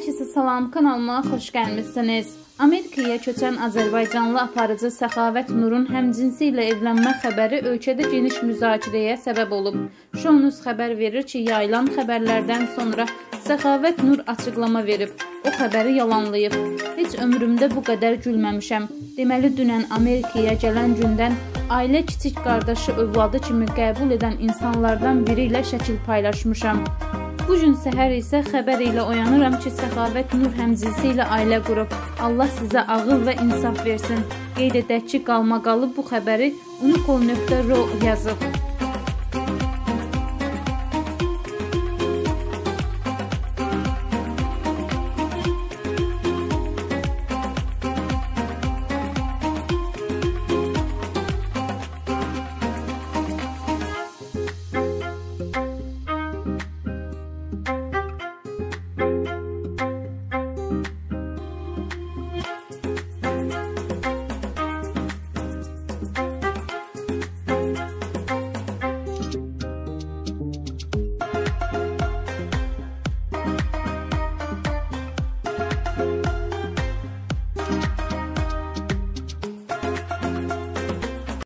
Hər kəsə salam, kanalıma xoş gəlmişsiniz. Amerikaya köçən Azərbaycanlı aparıcı Səxavət Nurun həmcinsi ilə evlənmə xəbəri ölkədə geniş müzakirəyə səbəb olub. Şounuz xəbər verir ki, yayılan xəbərlərdən sonra Səxavət Nur açıqlama verib. O xəbəri yalanlayıb. Heç ömrümdə bu qədər gülməmişəm. Deməli, dünən Amerikaya gələn gündən ailə kiçik qardaşı övladı kimi qəbul edən insanlardan biri ilə şəkil paylaşmışam. Bugün səhər isə xəbər ilə oyanıram ki, Səxavət Nur həmcinsi ilə ailə qurub. Allah sizə ağıl və insaf versin. Qeyd edək ki, qalmaqalı bu xəbəri unikol.ro yazıb.